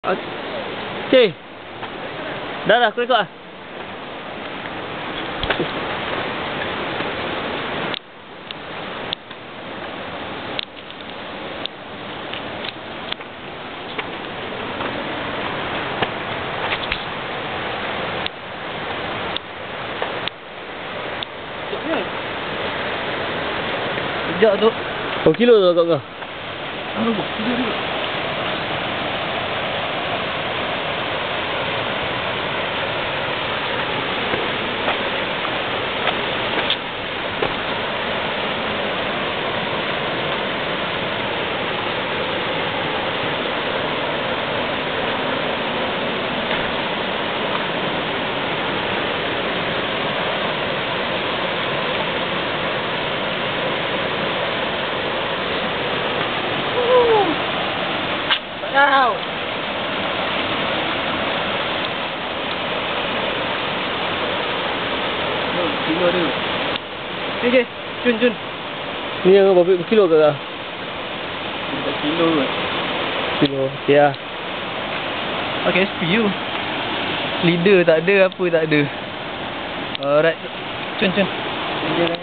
Okay. Dah aku rekod lah. Sekejap tu. Berapa kilo tu kat kau? Kilo dia. Wow. Kilo dia. Okey, Jun. Ni yang berapa kilo kat kau? Kilo ke? Kilo. Okay lah. Pakai SPU. Leader tak ada, apa tak ada. Alright. Cun.